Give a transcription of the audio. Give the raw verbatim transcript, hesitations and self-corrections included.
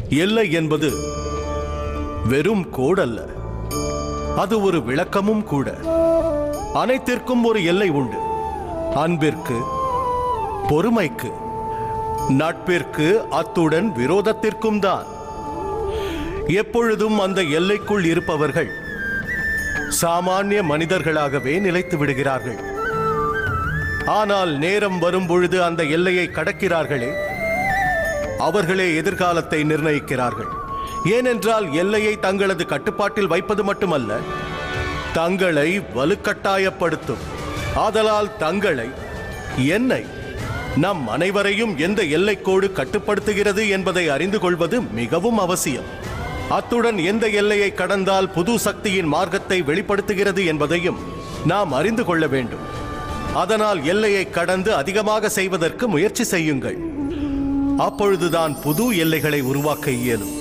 எல்லை என்பது வெறும் கோடல்ல, அது ஒரு விளக்கமும் கூட. அனைத்திற்கும் ஒரு எல்லை உண்டு. அன்பிற்கு, பொறுமைக்கு, நட்பிற்கு, அத்துடன் விரோதத்திற்கும் தான். எப்பொழுதும் அந்த எல்லைக்குள் இருப்பவர்கள் சாமானிய மனிதர்களாகவே நிலைத்து விடுகிறார்கள். ஆனால் நேரம் வரும் பொழுது அந்த எல்லையை கடக்கிறார்களே, அவர்களே எதிர்காலத்தை நிர்ணயிக்கிறார்கள். ஏனென்றால் எல்லையை தங்களது கட்டுப்பாட்டில் வைப்பது மட்டுமல்ல, தங்களை வலுக்கட்டாயப்படுத்தும். ஆதலால் தங்களை, என்னை, நம் அனைவரையும் எந்த எல்லைக்கோடு கட்டுப்படுத்துகிறது என்பதை அறிந்து கொள்வது மிகவும் அவசியம். அத்துடன் எந்த எல்லையை கடந்தால் புது சக்தியின் மார்க்கத்தை வெளிப்படுத்துகிறது என்பதையும் நாம் அறிந்து கொள்ள வேண்டும். அதனால் எல்லையை கடந்து அதிகமாக செய்வதற்கு முயற்சி செய்யுங்கள். அப்பொழுதுதான் புது எல்லைகளை உருவாக்க இயலும்.